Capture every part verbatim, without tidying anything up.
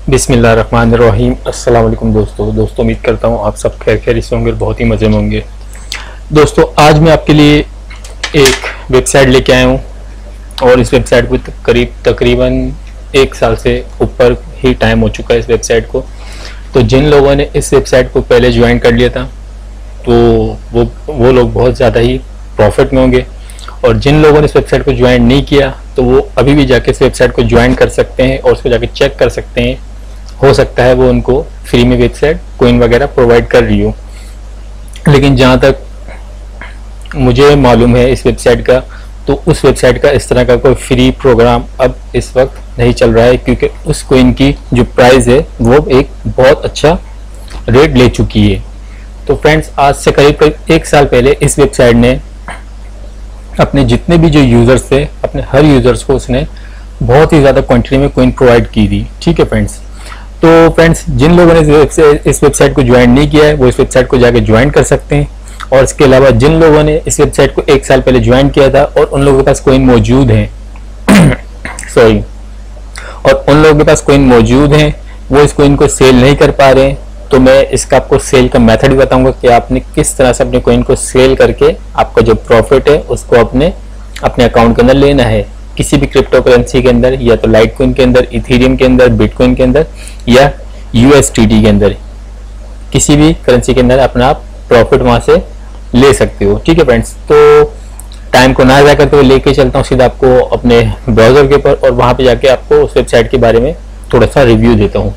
बिस्मिल्लाहिर्रहमानिर्रहीम। अस्सलाम वालेकुम दोस्तों दोस्तों उम्मीद करता हूँ आप सब खैर खैर से होंगे और बहुत ही मज़े में होंगे। दोस्तों आज मैं आपके लिए एक वेबसाइट लेके आया हूँ और इस वेबसाइट को करीब तकरीबन एक साल से ऊपर ही टाइम हो चुका है इस वेबसाइट को। तो जिन लोगों ने इस वेबसाइट को पहले ज्वाइन कर लिया था तो वो वो लोग बहुत ज़्यादा ही प्रॉफिट में होंगे, और जिन लोगों ने इस वेबसाइट को ज्वाइन नहीं किया तो वो अभी भी जाके इस वेबसाइट को ज्वाइन कर सकते हैं और उसको जाके चेक कर सकते हैं। हो सकता है वो उनको फ्री में वेबसाइट कोइन वगैरह प्रोवाइड कर रही हो, लेकिन जहाँ तक मुझे मालूम है इस वेबसाइट का, तो उस वेबसाइट का इस तरह का कोई फ्री प्रोग्राम अब इस वक्त नहीं चल रहा है, क्योंकि उस कोइन की जो प्राइस है वो एक बहुत अच्छा रेट ले चुकी है। तो फ्रेंड्स आज से करीब करीब एक साल पहले इस वेबसाइट ने अपने जितने भी जो यूज़र्स थे, अपने हर यूज़र्स को उसने बहुत ही ज़्यादा क्वांटिटी में कोइन प्रोवाइड की थी। ठीक है फ्रेंड्स, तो फ्रेंड्स जिन लोगों ने इस वेबसाइट को ज्वाइन नहीं किया है वो इस वेबसाइट को जाके ज्वाइन कर सकते हैं, और इसके अलावा जिन लोगों ने इस वेबसाइट को एक साल पहले ज्वाइन किया था और उन लोगों के पास कोइन मौजूद है सॉरी और उन लोगों के पास कोइन मौजूद हैं वो इस कोइन को सेल नहीं कर पा रहे हैं, तो मैं इसका आपको सेल का मेथड भी बताऊंगा कि आपने किस तरह से अपने कोइन को सेल करके आपका जो प्रॉफिट है उसको अपने अपने अकाउंट के अंदर लेना है, किसी भी क्रिप्टो करेंसी के अंदर, या तो लाइट कोइन के अंदर, इथेरियम के अंदर, बिटकॉइन के अंदर, या यूएसटीटी के अंदर, किसी भी करेंसी के अंदर अपना आप प्रॉफिट वहां से ले सकते हो। ठीक है फ्रेंड्स, तो टाइम को ना ज़ाया करते हुए लेके चलता हूँ सीधा आपको अपने ब्राउजर के ऊपर, और वहां पे जाके आपको उस वेबसाइट के बारे में थोड़ा सा रिव्यू देता हूँ।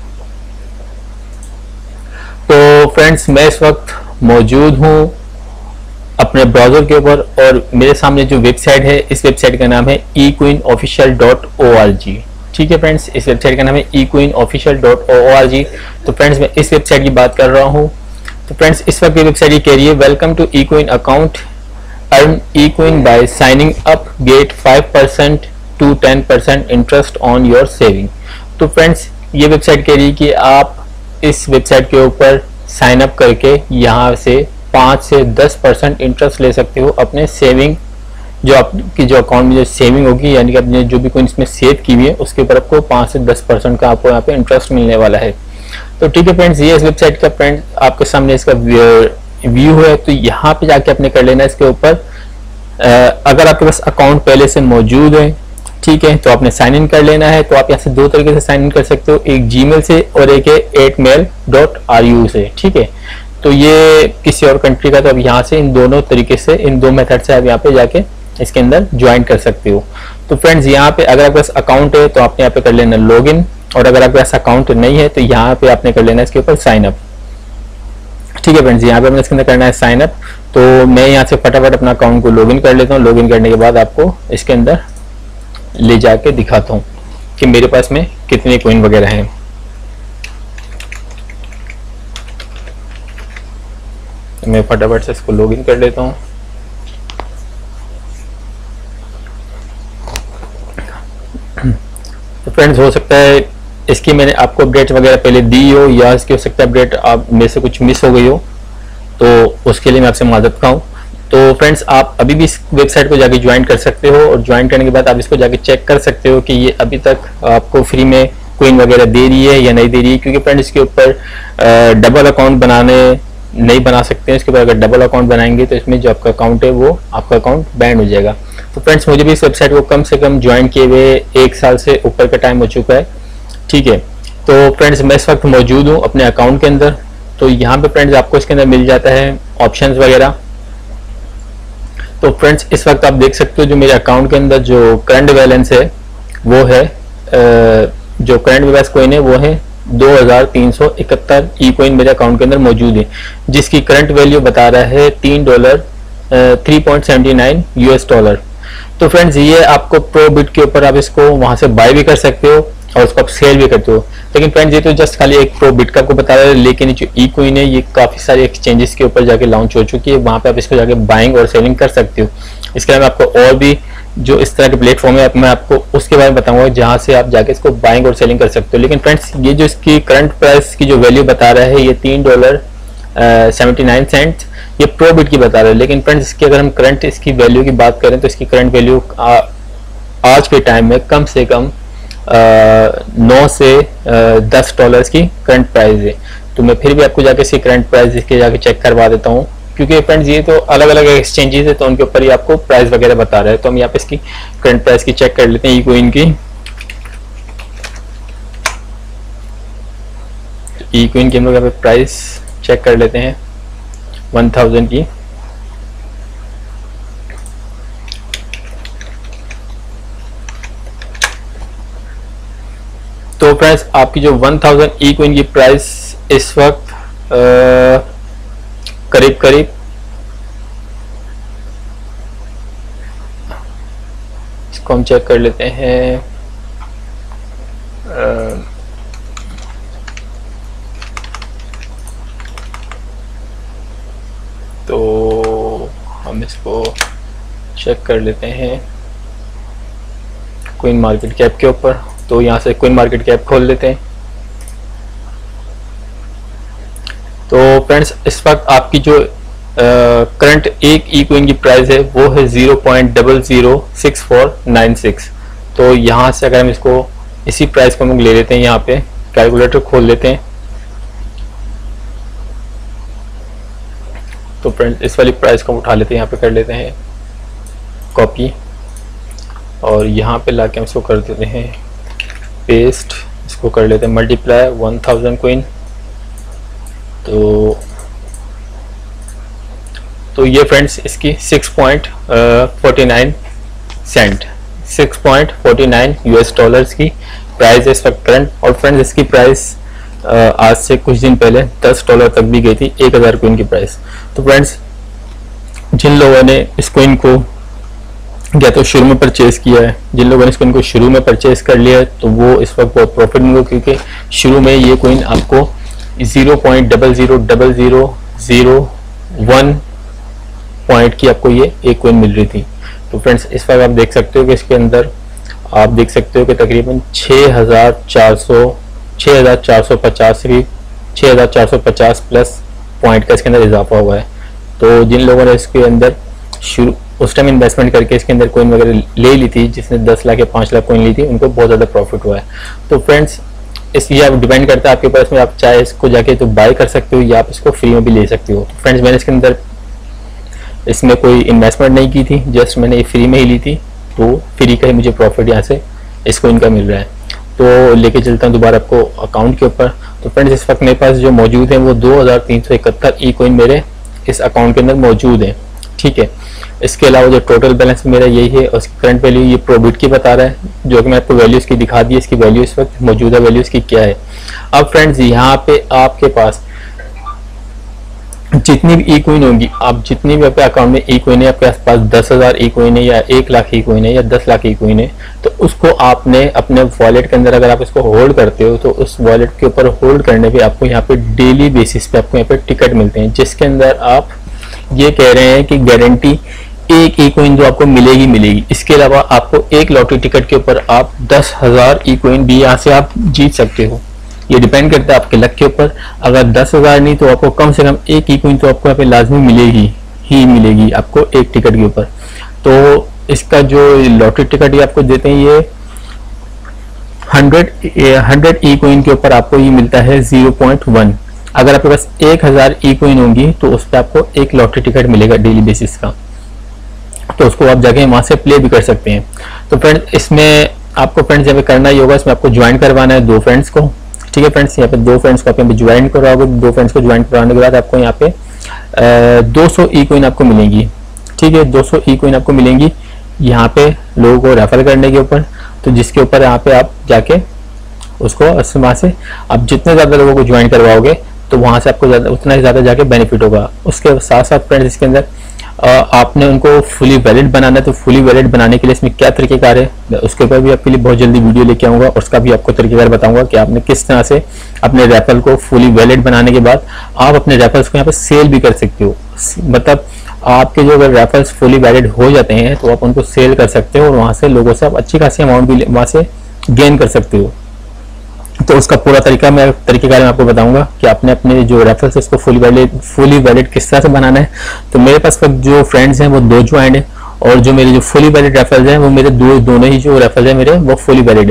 तो फ्रेंड्स मैं इस वक्त मौजूद हूँ अपने ब्राउजर के ऊपर, और मेरे सामने जो वेबसाइट है इस वेबसाइट का नाम है E quin official dot O R G. ठीक है फ्रेंड्स, इस वेबसाइट का नाम है E quin official dot O R G. तो फ्रेंड्स मैं इस वेबसाइट की बात कर रहा हूँ। तो फ्रेंड्स इस वक्त की वेबसाइट ये कह रही है, welcome to E quin account, earn E quin by signing up, get five percent to ten percent interest on your saving. तो फ्रेंड्स ये वेबसाइट कह रही है कि आप इस वेबसाइट के ऊपर साइन अप करके यहाँ से पाँच से दस परसेंट इंटरेस्ट ले सकते हो अपने सेविंग, जो आपकी जो अकाउंट में जो सेविंग होगी, यानी कि आपने जो भी कोई इसमें सेव की हुई है उसके ऊपर आपको पाँच से दस परसेंट का आपको यहाँ पे इंटरेस्ट मिलने वाला है। तो ठीक है फ्रेंड्स, ये इस वेबसाइट का फ्रेंड आपके सामने इसका व्यू है। तो यहाँ पे जाके आपने कर लेना इसके ऊपर, अगर आपके पास अकाउंट पहले से मौजूद है, ठीक है, तो आपने साइन इन कर लेना है। तो आप यहाँ से दो तरीके से साइन इन कर सकते हो, एक जीमेल से और एक है at mail dot R U से। ठीक है, तो ये किसी और कंट्री का, तो अब यहाँ से इन दोनों तरीके से, इन दो मेथड से आप यहाँ पे जाके इसके अंदर ज्वाइन कर सकते हो। तो फ्रेंड्स यहाँ पे अगर आपके पास अकाउंट है तो आपने यहाँ पे कर लेना लॉग इन, और अगर आपके पास अकाउंट नहीं है तो यहाँ पे आपने कर लेना इसके ऊपर साइन अप। ठीक है फ्रेंड्स, यहाँ पे हमने इसके अंदर करना है साइन अप। तो मैं यहाँ से फटाफट अपना अकाउंट को लॉग इन कर लेता हूँ। लॉग इन करने के बाद आपको इसके अंदर ले जाके दिखाता हूँ कि मेरे पास में कितने कोइन वगैरह हैं। मैं फटाफट से इसको लॉगिन कर लेता हूँ। तो फ्रेंड्स हो सकता है इसकी मैंने आपको अपडेट वगैरह पहले दी हो, या इसकी हो सकता है अपडेट आप में से कुछ मिस हो गई हो, तो उसके लिए मैं आपसे माजरत का हूँ। तो फ्रेंड्स आप अभी भी इस वेबसाइट को जाके ज्वाइन कर सकते हो, और ज्वाइन करने के बाद आप इसको जाके चेक कर सकते हो कि ये अभी तक आपको फ्री में कोइन वगैरह दे रही है या नहीं दे रही है, क्योंकि फ्रेंड्स इसके ऊपर डबल अकाउंट बनाने नहीं बना सकते हैं। इसके ऊपर अगर डबल अकाउंट बनाएंगे तो इसमें जो आपका अकाउंट है वो आपका अकाउंट बैन हो जाएगा। तो फ्रेंड्स मुझे भी इस वेबसाइट को कम से कम ज्वाइन किए हुए एक साल से ऊपर का टाइम हो चुका है। ठीक है, तो फ्रेंड्स मैं इस वक्त मौजूद हूँ अपने अकाउंट के अंदर। तो यहाँ पे फ्रेंड्स आपको इसके अंदर मिल जाता है ऑप्शंस वगैरह। तो फ्रेंड्स इस वक्त आप देख सकते हो जो मेरे अकाउंट के अंदर जो करंट बैलेंस है वो है, जो करंट बैलेंस कोइन है वो है दो हजार तीन सौ इकहत्तर ई कोइन मेरे अकाउंट के अंदर मौजूद है, जिसकी करंट वैल्यू बता रहा है तीन dollar three point seventy nine US dollar. तो फ्रेंड्स ये आपको प्रो बिट के ऊपर आप इसको वहां से बाय भी कर सकते हो और उसको आप सेल भी करते हो। लेकिन फ्रेंड्स ये तो जस्ट खाली एक प्रो बिट का आपको बता रहा है, लेकिन जो ई कोइन है ये काफी सारे एक्सचेंजेस के ऊपर जाके लॉन्च हो चुकी है, वहां पे आप इसको जाके बाइंग और सेलिंग कर सकते हो। इसके अलावा आपको और भी जो इस तरह के प्लेटफॉर्म है मैं आपको उसके बारे में बताऊंगा जहां से आप जाके इसको बाइंग और सेलिंग कर सकते हो। लेकिन फ्रेंड्स ये जो इसकी करंट प्राइस की जो वैल्यू बता रहा है ये तीन डॉलर सेवेंटी नाइन सेंट, ये प्रो बिट की बता रहा है। लेकिन फ्रेंड्स इसकी अगर हम करंट इसकी वैल्यू की बात करें तो इसकी करंट वैल्यू आज के टाइम में कम से कम नौ से आ, दस डॉलर्स की करंट प्राइस है। तो मैं फिर भी आपको जाके इसकी करंट प्राइस इसके जाके चेक करवा देता हूँ, क्योंकि फ्रेंड्स ये तो अलग अलग एक्सचेंजेस है तो उनके ऊपर ही आपको प्राइस वगैरह बता रहा है। तो हम यहाँ पे इसकी करंट प्राइस की चेक कर लेते हैं, ई कॉइन की। ई कॉइन की हम लोग यहाँ पे प्राइस चेक कर लेते हैं वन थाउजेंड की। तो फ्रेंड्स आपकी जो वन थाउजेंड ई कॉइन की प्राइस इस वक्त करीब करीब इसको हम चेक कर लेते हैं। आ, तो हम इसको चेक कर लेते हैं कॉइन मार्केट कैप के ऊपर। तो यहाँ से कॉइन मार्केट कैप खोल लेते हैं। तो फ्रेंड्स इस वक्त आपकी जो करंट एक ई कॉइन की प्राइस है वो है zero point double zero six four nine six. तो यहाँ से अगर हम इसको इसी प्राइस को हम ले लेते हैं, यहाँ पे कैलकुलेटर खोल लेते हैं। तो फ्रेंड्स इस वाली प्राइस को उठा लेते हैं, यहाँ पे कर लेते हैं कॉपी और यहाँ पे लाके हम इसको कर देते हैं पेस्ट। इसको कर लेते हैं मल्टीप्लाई वन थाउजेंड कॉइन। तो तो ये फ्रेंड्स इसकी six point forty nine cent six point forty nine US dollars की प्राइस है इस वक्त करंट। और फ्रेंड्स इसकी प्राइस आज से कुछ दिन पहले दस डॉलर तक भी गई थी, एक हज़ार कॉइन की प्राइस। तो फ्रेंड्स जिन लोगों ने इस कॉइन को या तो शुरू में परचेज किया है, जिन लोगों ने इस कॉइन को शुरू में परचेज कर लिया है, तो वो इस वक्त बहुत प्रॉफिट में हो, क्योंकि शुरू में ये कॉइन आपको zero point double zero double zero zero one point की आपको ये एक कॉइन मिल रही थी। तो फ्रेंड्स इस वक्त आप देख सकते हो कि इसके अंदर आप देख सकते हो कि तकरीबन छः हज़ार चार सौ छः हज़ार चार सौ पचास की छः हज़ार चार सौ पचास प्लस पॉइंट का इसके अंदर इजाफा हुआ है। तो जिन लोगों ने इसके अंदर शुरू उस टाइम इन्वेस्टमेंट करके इसके अंदर कॉइन वगैरह ले ली थी, जिसने दस लाख या पाँच लाख कॉइन ली थी, उनको बहुत ज़्यादा प्रॉफिट हुआ है। तो फ्रेंड्स इसलिए आप डिपेंड करता है आपके ऊपर, इसमें आप चाहे इसको जाके तो बाय कर सकते हो या आप इसको फ्री में भी ले सकते हो। तो फ्रेंड्स मैंने इसके अंदर इसमें कोई इन्वेस्टमेंट नहीं की थी, जस्ट मैंने ये फ्री में ही ली थी। तो फ्री का ही मुझे प्रॉफिट यहाँ से इस कॉइन का मिल रहा है। तो लेके चलता हूँ दोबारा आपको अकाउंट के ऊपर। तो फ्रेंड्स इस वक्त मेरे पास जो मौजूद है वो दो हज़ार तीन सौ इकहत्तर ई कॉइन मेरे इस अकाउंट के अंदर मौजूद है, ठीक है। इसके अलावा जो टोटल बैलेंस मेरा यही है और उसकी करंट वैल्यू ये प्रोबिट की बता रहा है, जो कि मैं आपको वैल्यू इसकी दिखा दी है। इसकी वैल्यू इस वक्त मौजूदा वैल्यू इसकी क्या है। अब फ्रेंड्स यहाँ पे आपके पास जितनी भी ई कॉइन होंगी, आप जितनी भी आपके अकाउंट में ई कॉइन है, आपके पास दस हज़ार ई कॉइन है या एक लाख ई कॉइन है या दस लाख ई कॉइन है, तो उसको आपने अपने वॉलेट के अंदर अगर आप इसको होल्ड करते हो तो उस वॉलेट के ऊपर होल्ड करने पे आपको यहाँ पे डेली बेसिस पे आपको यहाँ पे टिकट मिलते हैं, जिसके अंदर आप ये कह रहे हैं कि गारंटी एक ई कॉइन जो आपको मिलेगी मिलेगी। इसके अलावा आपको एक लॉटरी टिकट के ऊपर आप दस हज़ार ई कॉइन भी यहाँ से आप जीत सकते हो। ये डिपेंड करता है आपके लक के ऊपर। अगर दस हज़ार नहीं तो आपको कम से कम एक ई कॉइन तो आपको यहाँ पे लाजमी मिलेगी ही मिलेगी आपको एक टिकट के ऊपर। तो इसका जो लॉटरी टिकट ये आपको देते हैं, ये हंड्रेड हंड्रेड ई कॉइन के ऊपर आपको ये मिलता है जीरो पॉइंट वन। अगर आपके पास एक हज़ार ई कॉइन होंगी तो उस पर आपको एक लॉटरी टिकट मिलेगा डेली बेसिस का। तो उसको आप जाके वहां से प्ले भी कर सकते हैं। तो फ्रेंड्स इसमें आपको फ्रेंड्स यहाँ पे करना ही होगा, इसमें आपको ज्वाइन करवाना है दो फ्रेंड्स को, ठीक है फ्रेंड्स। यहाँ पे दो फ्रेंड्स को आप यहाँ पे ज्वाइन करवाओगे। दो फ्रेंड्स को ज्वाइन करवाने के बाद आपको यहाँ पे दो सौ ई कॉइन आपको मिलेंगी, ठीक है। दो सौ ई कॉइन आपको मिलेंगी यहाँ पे लोगों को रेफर करने के ऊपर। तो जिसके ऊपर यहाँ पे आप जाके उसको वहाँ से आप जितने ज़्यादा लोगों को ज्वाइन करवाओगे तो वहाँ से आपको ज़्यादा उतना ही ज़्यादा जाके बेनिफिट होगा। उसके साथ साथ फ्रेंड्स इसके अंदर आपने उनको फुली वैलिड बनाना है। तो फुली वैलिड बनाने के लिए इसमें क्या तरीकेकार है, मैं उसके ऊपर भी आपके लिए बहुत जल्दी वीडियो लेके आऊँगा और उसका भी आपको तरीकेकार बताऊंगा कि आपने किस तरह से अपने रैफल को फुली वैलिड बनाने के बाद आप अपने रैफल्स को यहाँ पे सेल भी कर सकते हो। मतलब आपके जो अगर रैफल्स फुली वैलिड हो जाते हैं तो आप उनको सेल कर सकते हो और वहाँ से लोगों से आप अच्छी खासी अमाउंट भी वहाँ से गेन कर सकते हो। तो उसका पूरा तरीका मैं तरीकेकार मैं आपको बताऊंगा कि आपने अपने जो रेफरल्स उसको फुली वैलिड फुली वैलिड किस तरह से बनाना है। तो मेरे पास जो फ्रेंड्स हैं वो दो ज्वाइंट हैं और जो मेरे जो फुली वैलिड रेफरल्स हैं वो मेरे दो दोनों ही जो रेफरल्स हैं मेरे वो फुली वैलिड हैं,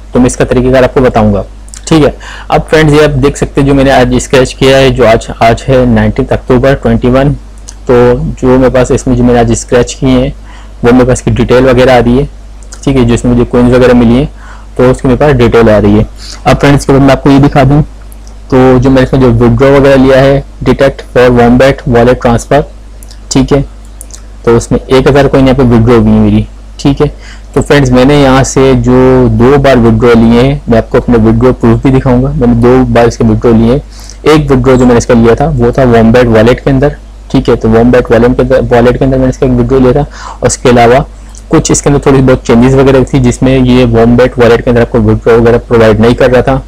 तो मैं इसका तरीकेकार आपको बताऊंगा, ठीक है। अब फ्रेंड्स ये आप देख सकते हैं जो मैंने आज स्क्रैच किया है, जो आज आज है नाइनटीन अक्टूबर इक्कीस, तो जो मेरे पास इसमें जो मैंने आज स्क्रैच किए हैं वो मेरे पास की डिटेल वगैरह आ रही है, ठीक है, जो इसमें मुझे कोइंस वगैरह मिली है तो उसकी मेरे पास डिटेल आ रही है। अब फ्रेंड्स के बाद मैं आपको ये दिखा दूं, तो जो मैंने इसमें जो विड्रॉ वगैरह लिया है, detect for wombat wallet transfer, ठीक है, तो उसमें एक हज़ार कोइन यहाँ पे विड्रॉ हुई है मेरी, ठीक है। तो फ्रेंड्स मैंने यहाँ से जो दो बार विड्रॉ लिए हैं, मैं आपको अपने विड्रॉ प्रूफ भी दिखाऊंगा, मैंने दो बार इसके विड्रॉ लिए हैं। एक विड्रॉ जो मैंने इसका लिया था वो था वॉम्बैट वॉलेट के अंदर, ठीक है, तो वॉम्बैट वॉलेट के अंदर वॉलेट के अंदर मैंने इसका एक विड्रॉ लिया था। और उसके अलावा कुछ इसके अंदर थोड़ी बहुत चेंजेस वगैरह थी, जिसमें ये वॉम्बैट वॉलेट के अंदर आपको विड्रॉ वगैरह प्रोवाइड नहीं कर रहा था,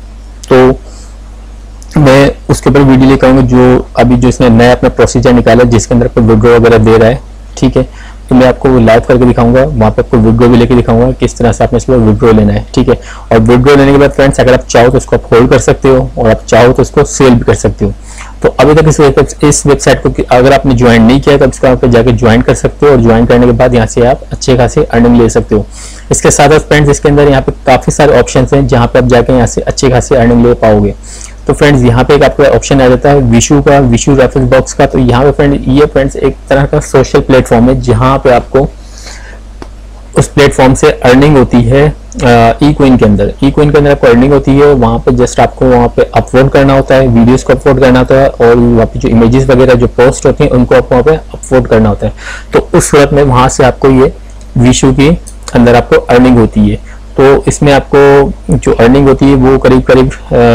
तो मैं उसके ऊपर वीडियो लेकर आऊंगा जो अभी जो इसने नया अपना प्रोसीजर निकाला जिसके अंदर आपको विड्रॉ वगैरह दे रहा है, ठीक है। तो मैं आपको लाइव करके दिखाऊंगा, वहाँ पे आपको विड्रॉ भी लेके दिखाऊंगा किस तरह से आपने इसको विड्रॉ लेना है, ठीक है। और विड्रॉ लेने के बाद फ्रेंड्स अगर आप चाहो तो उसको आप होल्ड कर सकते हो और आप चाहो तो उसको सेल भी कर सकते हो। तो अभी तक इस इस वेबसाइट को अगर आपने ज्वाइन नहीं किया तो इसको आप जाके ज्वाइन कर सकते हो और ज्वाइन करने के बाद यहाँ से आप अच्छे खासे अर्निंग ले सकते हो। इसके साथ साथ फ्रेंड्स इसके अंदर यहाँ पे काफी सारे ऑप्शन हैं जहाँ पे आप जाके यहाँ से अच्छे खासे अर्निंग ले पाओगे। तो फ्रेंड्स यहाँ पे एक आपका ऑप्शन आ जाता है विशु का, विशु रेफरेंस बॉक्स का। तो यहाँ पे फ्रेंड ये फ्रेंड्स एक तरह का सोशल प्लेटफॉर्म है जहाँ पे आपको उस प्लेटफॉर्म से अर्निंग होती है ई कोइन के अंदर। ई कोइन के अंदर आपको अर्निंग होती है, वहाँ पे जस्ट आपको वहाँ पे अपलोड करना होता है, वीडियोस को अपलोड करना होता है और वहाँ पे जो इमेजेस वगैरह जो पोस्ट होती हैं उनको आपको वहाँ पे अपलोड करना होता है। तो उस सूरत में वहाँ से आपको ये विशु के अंदर आपको अर्निंग होती है। तो इसमें आपको जो अर्निंग होती है वो करीब करीब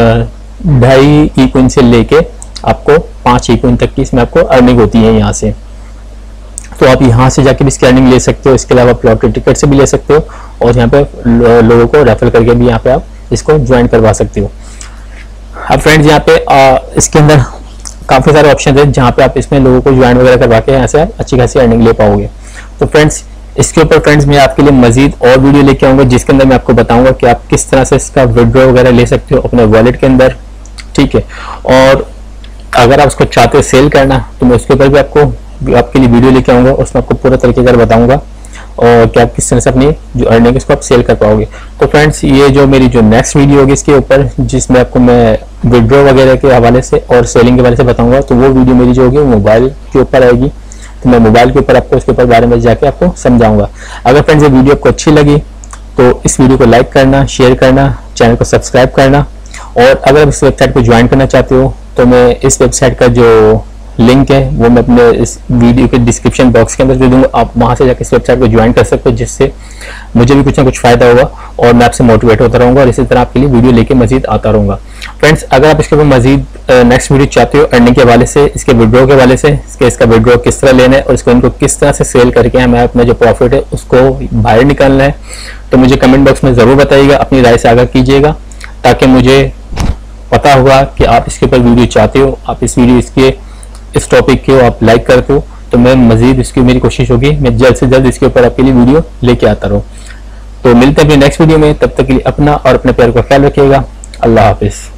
ढाई ई कोइन से लेके आपको पाँच ई कोइन तक की इसमें आपको अर्निंग होती है यहाँ से। तो आप यहाँ से जाके भी इसकी अर्निंग ले सकते हो, इसके अलावा आप लॉटरी टिकट से भी ले सकते हो और यहाँ पे लोगों को रेफर करके भी यहाँ पे आप इसको ज्वाइन करवा सकते हो। अब फ्रेंड्स यहाँ पे आ, इसके अंदर काफ़ी सारे ऑप्शन है जहाँ पे आप इसमें लोगों को ज्वाइन वगैरह करवा के यहाँ से आप अच्छी खासी अर्निंग ले पाओगे। तो फ्रेंड्स इसके ऊपर फ्रेंड्स मैं आपके लिए मजीद और वीडियो लेके आऊँगा जिसके अंदर मैं आपको बताऊँगा कि आप किस तरह से इसका विड्रॉ वगैरह ले सकते हो अपने वॉलेट के अंदर, ठीक है। और अगर आप उसको चाहते हो सेल करना तो मैं उसके ऊपर भी आपको आपके लिए वीडियो लेके आऊंगा, उसमें आपको पूरा तरीके से बताऊंगा और कि आप किस तरह से अपनी जो अर्निंग इसको आप सेल कर पाओगे। तो फ्रेंड्स ये जो मेरी जो नेक्स्ट वीडियो होगी इसके ऊपर जिसमें आपको मैं विड्रॉ वगैरह के हवाले से और सेलिंग के बारे से बताऊंगा, तो वो वीडियो मेरी जो होगी वो मोबाइल के ऊपर आएगी। तो मैं मोबाइल के ऊपर आपको उसके ऊपर बारे में जाके आपको समझाऊंगा। अगर फ्रेंड्स ये वीडियो आपको अच्छी लगी तो इस वीडियो को लाइक करना, शेयर करना, चैनल को सब्सक्राइब करना। और अगर आप इस वेबसाइट को ज्वाइन करना चाहते हो तो मैं इस वेबसाइट का जो लिंक है वो मैं अपने इस वीडियो के डिस्क्रिप्शन बॉक्स के अंदर दे दूंगा, आप वहां से जाकर इस वेबसाइट को ज्वाइन कर सकते हो जिससे मुझे भी कुछ ना कुछ फायदा होगा और मैं आपसे मोटिवेट होता रहूंगा और इसी तरह आपके लिए वीडियो लेके मजीद आता रहूंगा। फ्रेंड्स अगर आप इसके ऊपर मजीद नेक्स्ट वीडियो चाहते हो अर्निंग के हवाले से, इसके विड्रॉ के हवाले से, इसके इसका विड्रॉ किस तरह लेना है और इसको इनको किस तरह से सेल करके हमें अपना जो प्रॉफिट है उसको बाहर निकालना है, तो मुझे कमेंट बॉक्स में जरूर बताइएगा, अपनी राय से आगाह कीजिएगा ताकि मुझे पता होगा कि आप इसके ऊपर वीडियो चाहते हो, आप इस वीडियो इसके इस टॉपिक को आप लाइक करते हो, तो मैं मजीद इसकी मेरी कोशिश होगी मैं जल्द से जल्द इसके ऊपर आपके लिए वीडियो लेके आता रहूं। तो मिलते हैं अपनी नेक्स्ट वीडियो में, तब तक के लिए अपना और अपने प्यार का ख्याल रखिएगा। अल्लाह हाफिज।